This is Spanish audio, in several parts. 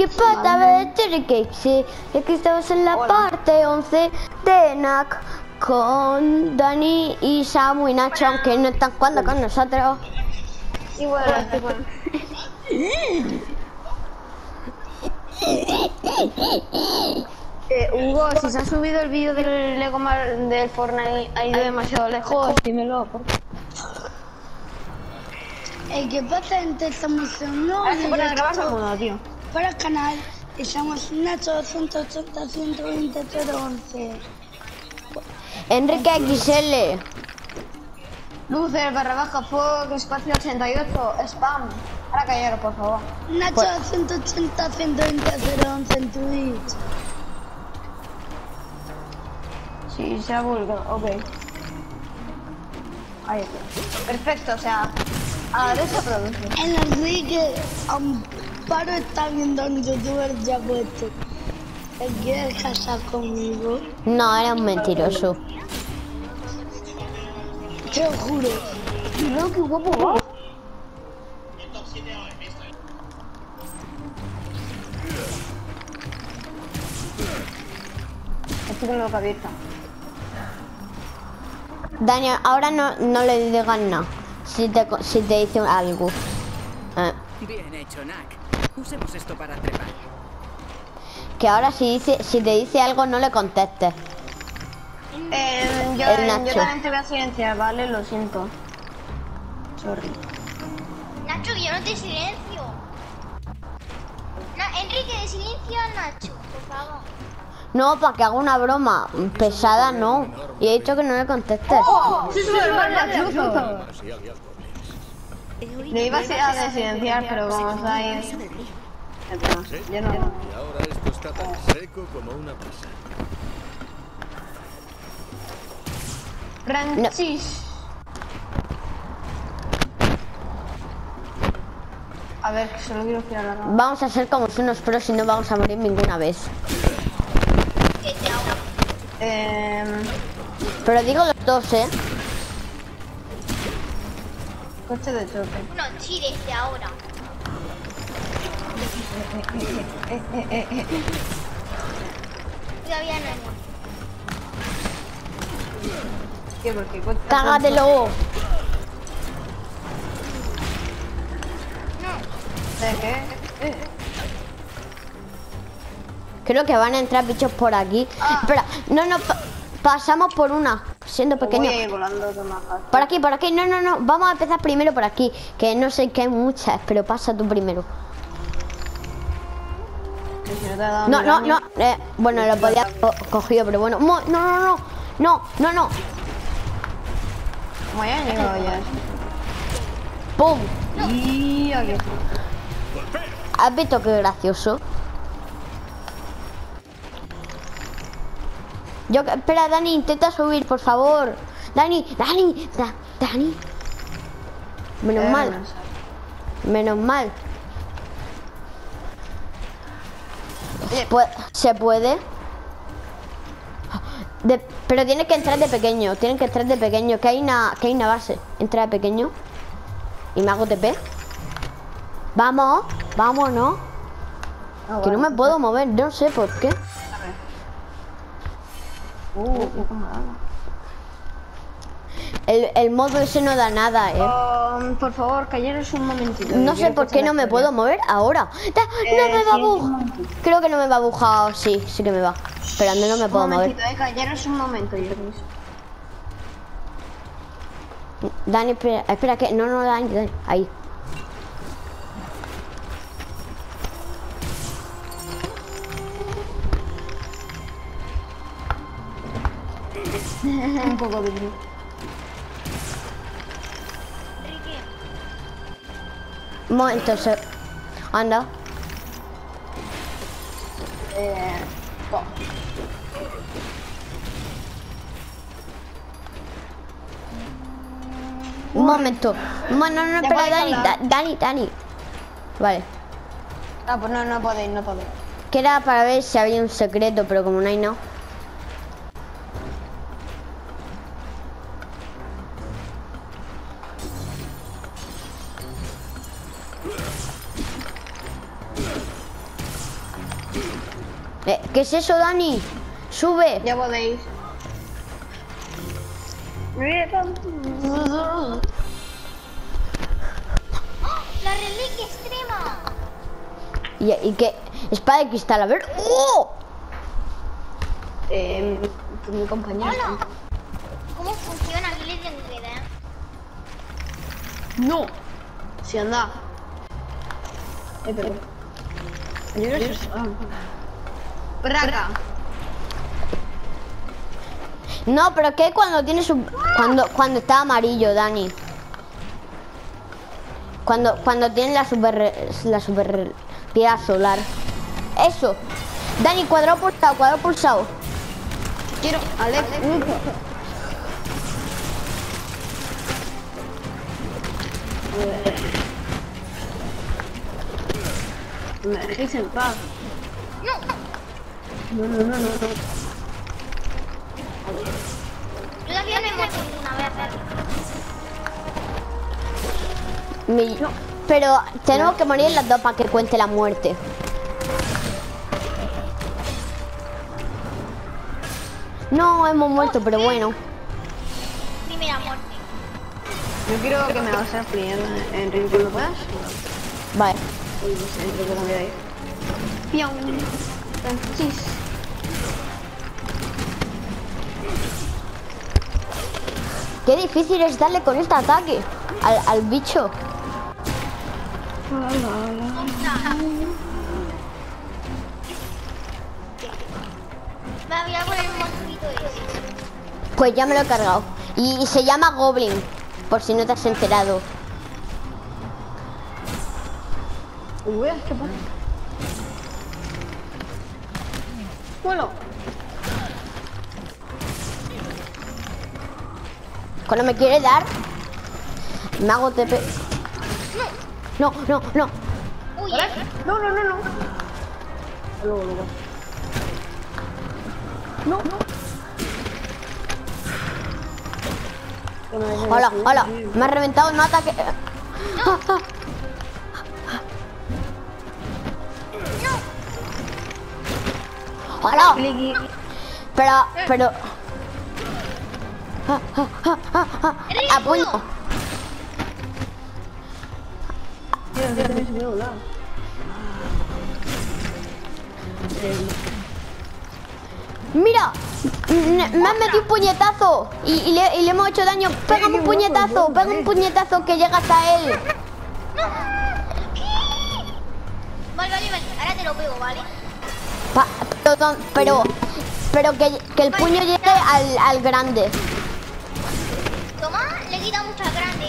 qué pata de que sí, es que estamos en la parte 11 de NAC con Dani y Samu y Nacho, aunque no están jugando con nosotros. Y bueno, estoy bueno. Hugo, si se ha subido el vídeo del Lego del Fortnite, ha ido demasiado lejos, dímelo, por favor. ¿Qué pasa? Estamos en un nuevo Ahora se pone a grabar directo modo, tío. para el canal. Estamos en Nacho 180 120 011. Enrique XL. Lucer, barra baja, Fog, espacio 88, spam. Ahora callaros, por favor. Nacho 180 120 011 en Twitch. Sí, se ha vulgado, ok. Ahí está. Perfecto, o sea, a ver esa producción. Enrique Amparo está viendo a un youtuber ya puesto. ¿Te quieres casar conmigo? No, era un mentiroso. Te lo juro. Creo que guapo va. Estoy con la boca abierta. Daniel, ahora no le digas nada si te dice algo. Bien hecho, Nak. Usemos esto para trepar. Que ahora si te dice algo no le contestes. Yo también te voy a silenciar, ¿vale? Lo siento. Sorry. Nacho, yo no te silencio. Enrique, de silencio a Nacho, por favor. No, para que haga una broma pesada, no. Y he dicho que no le contestes. ¡Sí, sí, le iba a desilenciar, pero como está ahí... Ya no. Y ahora esto está tan seco como una presa. Ranchis. A ver, que solo quiero girar la rama. Vamos a ser como unos pros y no vamos a morir ninguna vez. Pero digo los dos, ¿eh? Coche de choque. No, sí, desde ahora. Todavía no hay muerto. ¿Qué? Porque coche... ¡Cágatelo! ¿De qué? Creo que van a entrar bichos por aquí. Espera, no, pasamos por una, siendo pequeño. Voy a ir volando, que más fácil. Por aquí, no. Vamos a empezar primero por aquí. Que no sé que hay muchas, pero pasa tú primero. Que si no te ha dado No. ni daño. Bueno, lo podía cogido, pero bueno. No. Como ya he llegado ya. ¡Pum! Y aquí está. ¿Has visto qué gracioso? Espera, Dani, intenta subir, por favor. Dani. Menos mal. ¿Se puede? Pero tiene que entrar de pequeño. Que hay una base. Entra de pequeño. Y me hago TP. Vamos, ¿no? Que no me puedo mover, no sé por qué. Qué camarada. El modo ese no da nada, Por favor, callaros un momentito. No sé por qué no me puedo mover ahora. No me va a bujar. Creo que no me va a bujar. Sí que me va. Pero no me puedo mover. Callaros un momento, Jermis. Dani, espera que... No, Dani. Ahí. Un poco de luz. Enrique, Un momento, anda. Un momento. No, espera, Dani. Vale. Ah, pues no podéis. Que era para ver si había un secreto, pero como no hay, no. ¿Qué es eso, Dani? Sube. Ya podéis. La reliquia extrema. ¿Y qué? Espada de cristal, a ver. ¡Oh! Mi compañero. Hola. ¿Cómo funciona? ¿Qué le tengo que dar? No. Si anda. Pero. Yo no sé. Braga. No, pero ¿qué cuando tiene su... Cuando está amarillo, Dani? Cuando tiene la super piedra solar. Eso. Dani, cuadrado pulsado. Quiero. Alex. Me dejéis en paz. No. No. Yo todavía no he muerto ninguna vez. Pero tenemos que morir las dos para que cuente la muerte. No, hemos muerto, pero bueno. Primera muerte. Yo quiero que me hagas el frío en ridículo, ¿puedes? Vale. Uy, no sé, entre cómo queda ahí. Pion. Francis. Qué difícil es darle con este ataque al bicho. Me voy a poner un monstruito ese. Pues ya me lo he cargado. Y se llama Goblin, por si no te has enterado. Uy, ¿qué pasa? Bueno. Cuando me quiere dar, me hago TP. No. Uy, No. Luego. No. Hola. Me ha reventado un ataque. Hola. Pero. A puño. Mira, me han metido un puñetazo y le hemos hecho daño. Pégame un puñetazo que llega hasta él. Vale, ahora te lo pego, ¿vale? Pero que el puño llegue al grande. Toma, le quita mucho al grande,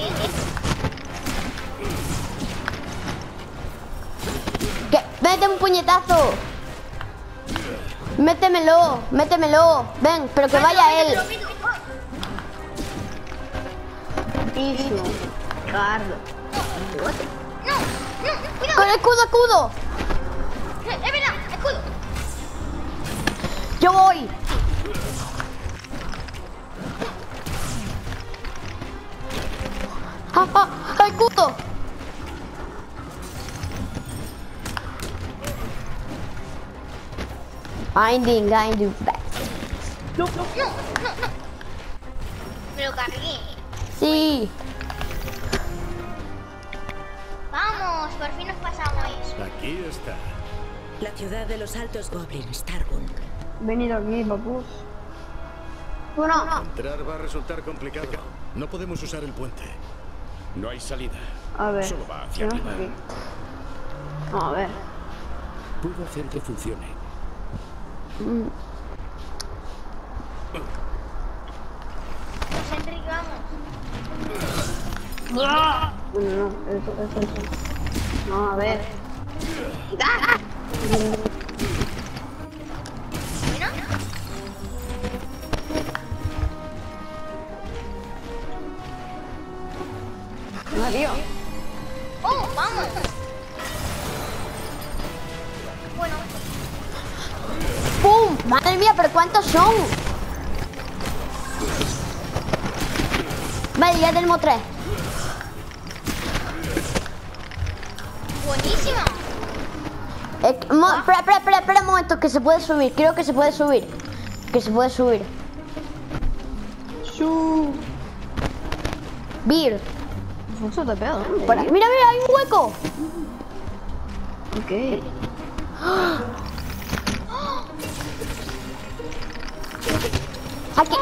Mete un puñetazo. Métemelo. Ven, pero que vaya él. Ismo. Cardo. No, cuidado. Con el escudo. Es verdad, escudo. Yo voy. Escudo. Binding back. No. Me lo cargué. Sí. Vamos, por fin nos pasamos eso. Aquí está. La ciudad de los altos goblins, Targun. Venido aquí, papus. Bueno. Entrar va a resultar complicado. No podemos usar el puente. No hay salida. A ver. Solo va hacia ¿qué más arriba. aquí? Vamos a ver. Puedo hacer que funcione. Pues Enrique, vamos. Bueno, no, eso. Vamos a ver. Bueno. Mario. Oh, vamos. Bueno, ¡Pum! Madre mía, pero ¿cuántos son? Vale, ya tenemos 3. buenísima. Espera un momento, que se puede subir. Creo que se puede subir. Que se puede subir. Beer. Mucho te pedo, ¿no? Mira, mira, hay un hueco. Ok. Aquí.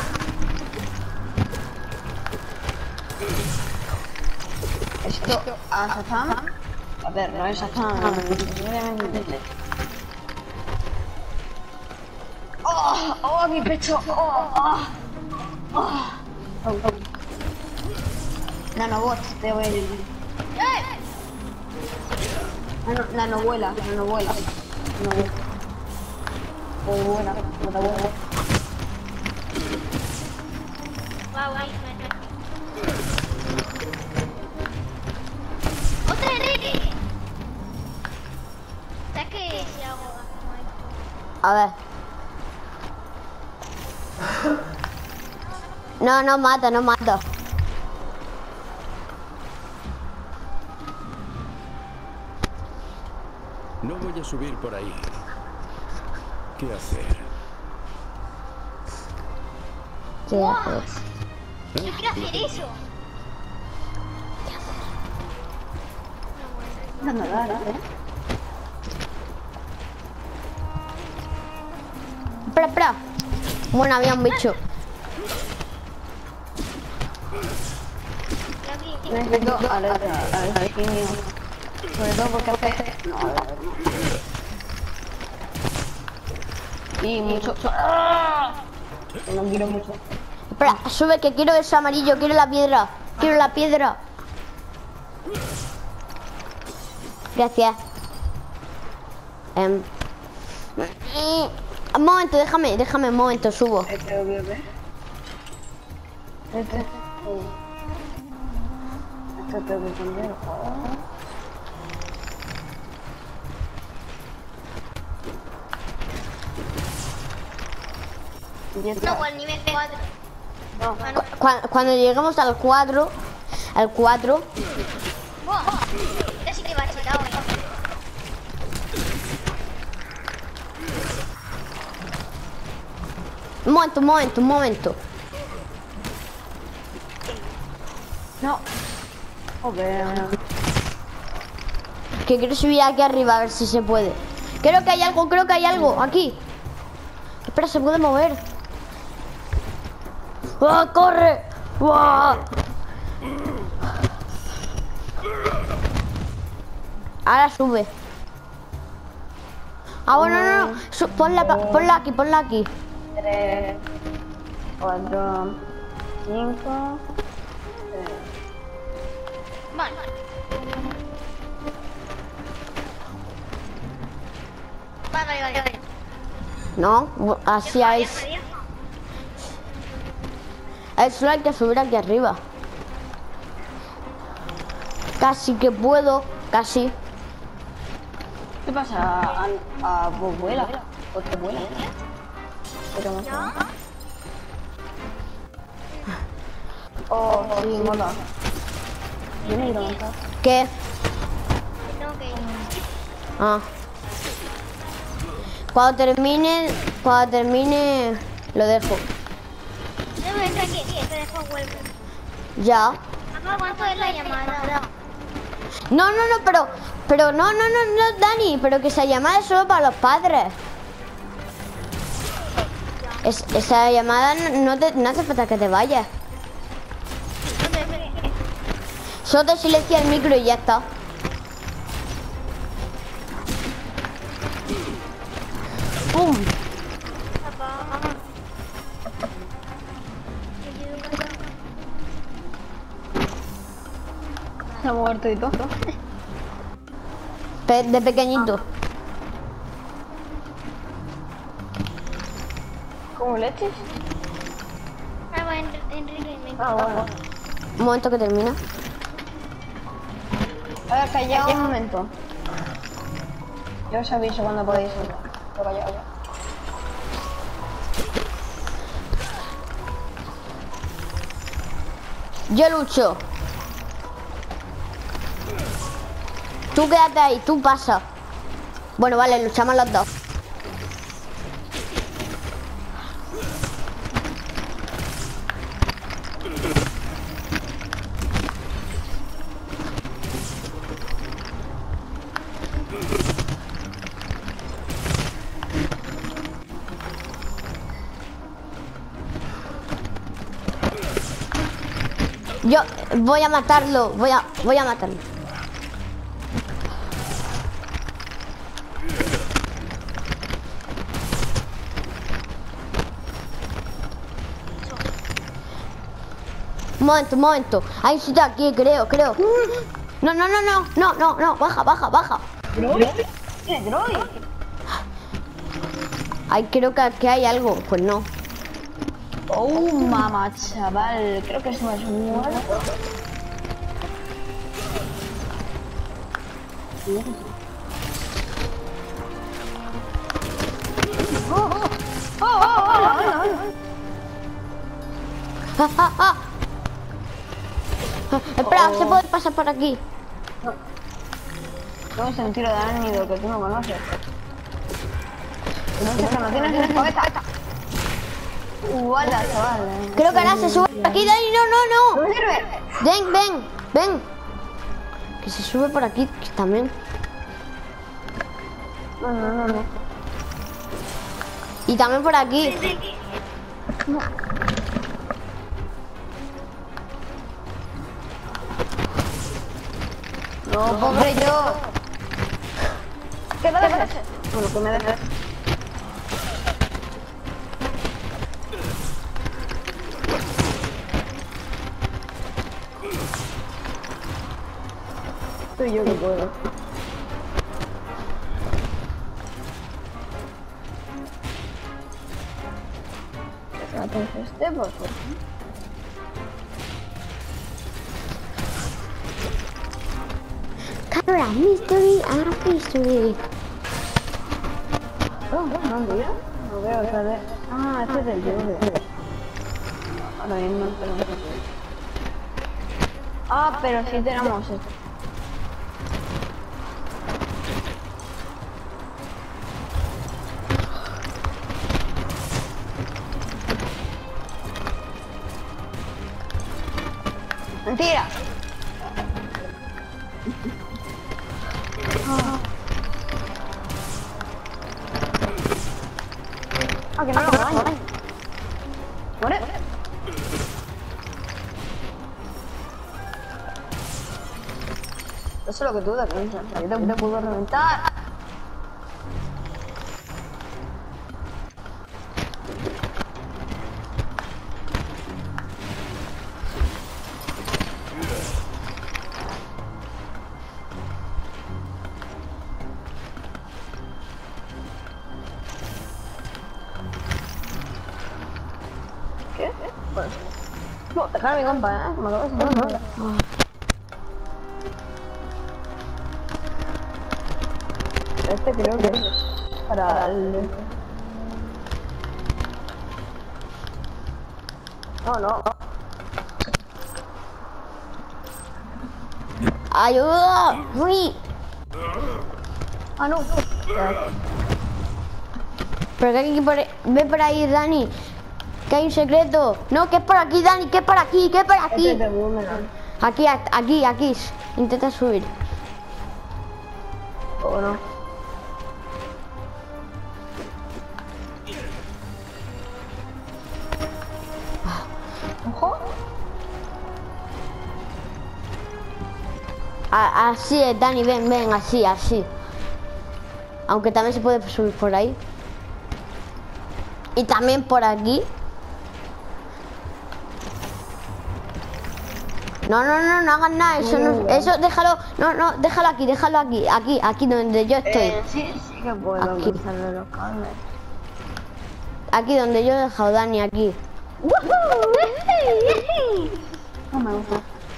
Esto a Shazam. A ver, no es Shazam. ¡Oh! ¡Oh, mi pecho! ¡Oh! ¡Oh! ¡Oh! Nanobot, te voy a decir. Nanovuela. Muy buena, no te vuela. Guau, ahí, ¡otra Enrique! ¿Sabes qué si hago como esto? A ver. No, no mata, no mata. No voy a subir por ahí. ¿Qué hacer? ¿Qué haces? Yo quiero hacer eso. No, nada, ¿eh? Espera. Bueno, había un bicho. Necesito al genio. Sobre todo porque hace... No, a ver. Y mucho... No quiero mucho. Espera, sube que quiero ese amarillo, quiero la piedra. Quiero la piedra. Gracias. Un momento, déjame un momento, subo. Este. Este tengo que cambiar, No, o al nivel 4. No. Ah, no. Cuando lleguemos al 4, ¡Buah! Ya sí que va chetado, un momento. No. Joder. Que quiero subir aquí arriba a ver si se puede. Creo que hay algo, aquí. Espera, se puede mover. ¡Oh, corre! ¡Oh! Ahora sube. Ah, bueno, no. Ponla aquí. 3, 4, 5. Vale. Vale. No, así hay. Solo hay que subir aquí arriba. Casi que puedo, casi. ¿Qué pasa? ¿A vos vuela? ¿O te vuela? Pero no sé. Oh, sí, mola. Viene y lo monta. ¿Qué? Tengo que ir. Ah. Cuando termine, lo dejo. Debo entrar aquí, te dejo vuelvo. Ya. Papá, ¿cuánto es la llamada? No, pero no, Dani, pero que esa llamada es solo para los padres. Esa llamada no hace falta que te vayas. Solo te silencia el micro y ya está. ¡Pum! Se ha muerto y todo. De pequeñito. ¿Cómo leches? Ah, va, Enrique, me Ah, bueno. Un momento que termina. A ver, callado un momento. Yo os aviso cuando podéis ir. Pero callado ya. Yo lucho. Tú quédate ahí, tú pasa. Bueno, vale, luchamos los dos. Yo voy a matarlo, voy a matarlo. Un momento. Hay sitio aquí, creo. No, baja. ¿Qué droid? Ay, creo que aquí hay algo, pues no. Oh, mamá, chaval. Creo que eso es muerto. Espera, se puede pasar por aquí. No es un tiro de ánido que tú no conoces. No sé que no tienes en la cabeza. Guarda, chaval. Creo que ahora se sube por aquí, Dani, no. No sirve. Ven. Que se sube por aquí también. No. Y también por aquí. No, pobre yo. ¿Qué me dejas? Bueno, que me dejas. Soy yo que puedo. Entonces, por favor. Cara, mystery. ¿Dónde yo? No veo otra vez. Ah, este es el verde. Ahora mismo, pero no sé. Ah, pero sí tenemos esto. Mentira. Ah, que no lo daño. Muere. Eso es lo que tú te piensas. Yo te puedo reventar. ¿Qué? Pues, no, dejar a mi compa, ¿eh? Me acabas de hacer. Este creo que es para el... No. ¡Ayuda! ¡Uy! Ah, no. Pero que hay que ve por ahí, Dani. Que hay un secreto. No, que es por aquí, Dani, que es por aquí, que es por aquí. Este es de boomerang. Aquí. Intenta subir. ¿O no? Ojo. Así es, Dani, ven, así. Aunque también se puede subir por ahí. Y también por aquí. No hagas nada, eso no, eso déjalo, no, déjalo aquí donde yo estoy. Sí que puedo Aquí. cruzarle los cables. Aquí donde yo he dejado, Dani, aquí. No me gusta.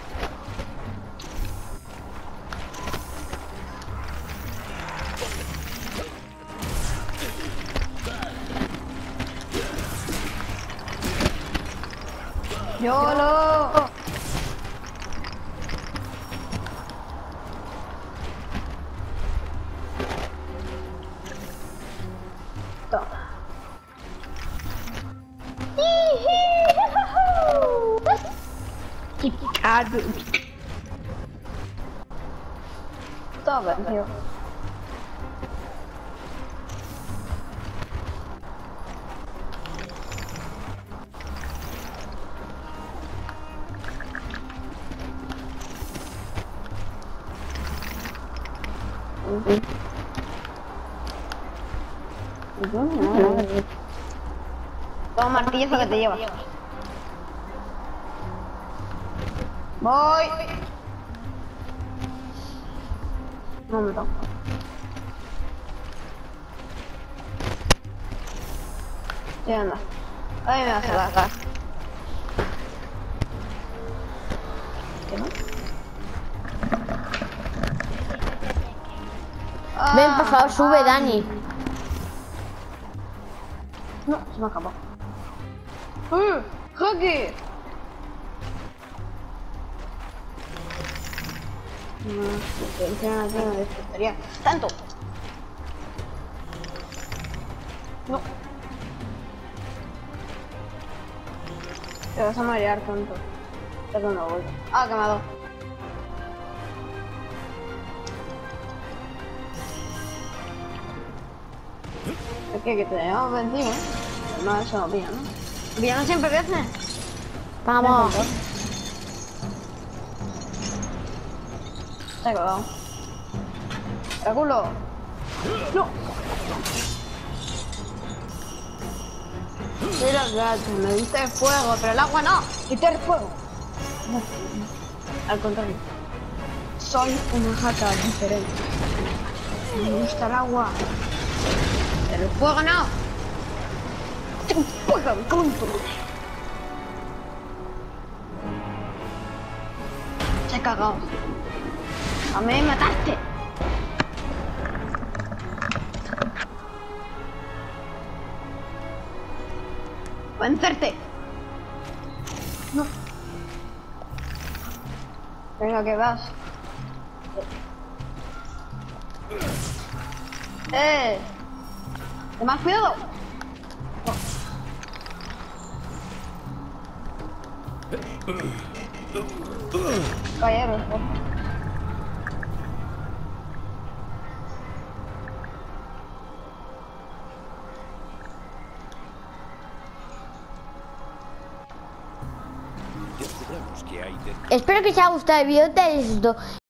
¡YOLO! Toma. Chicago. Todo vencido. Toma martillazo que te lleva. Voy. No me toca. Sí, anda. Ahí me vas a dar. ¿Qué no? Ven, por favor, sube, Dani. No, se me acabó. ¡Hockey! No, encima aquí me despertaría. ¡Tanto! No. Te vas a marear tanto. Te das una vuelta. Ah, que me ha dado. Es que te llevamos vencido, ¿eh? No, eso no pilla, ¿no? ¿Villano siempre vence? Vamos. Se ha colgado. ¡Dráculo! ¡No! Mira, gato, me diste el fuego, pero el agua no. Quité el fuego. No, al contrario. Soy una jaca diferente. Me gusta el agua. Pero el fuego no. ¡Te fuego, punto! Se ha cagado. ¡A mí me mataste! ¡Vencerte! No. Venga, que vas. ¿Te más cuidado? Cayeron. Descubramos qué hay dentro. Espero que os haya gustado el vídeo de esto.